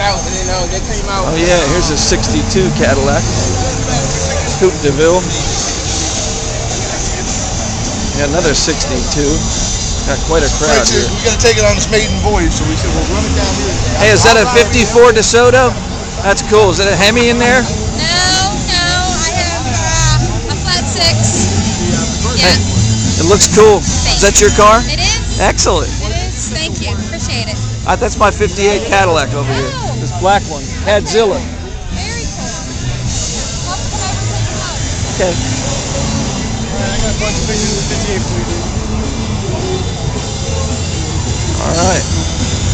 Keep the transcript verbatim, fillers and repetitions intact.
out, and then uh, they came out. Oh yeah, here's a sixty-two Cadillac. Coupe de Ville. Got another sixty-two. Got quite a crowd here. We got to take it on its maiden voyage, so we said we'll run it down here. Hey, is that a fifty-four DeSoto? That's cool. Is it a Hemi in there? No, no, I have uh, a flat six. Yeah. It looks cool. Is that your car? It is. Excellent. It is. Thank you. Appreciate it. Uh, that's my fifty-eight Cadillac over here. Oh. This black one. Cadzilla. Very cool. How can I take it out? Okay. I got a bunch of pictures of fifty-eight for you. All right.